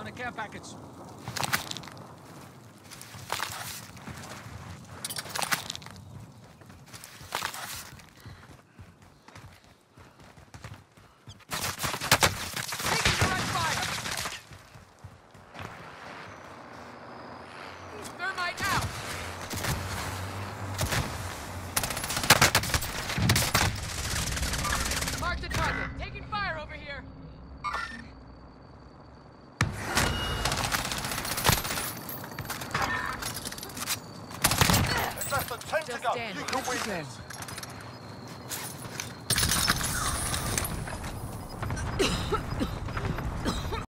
on the care packets. Less than 10 to go. You can win this.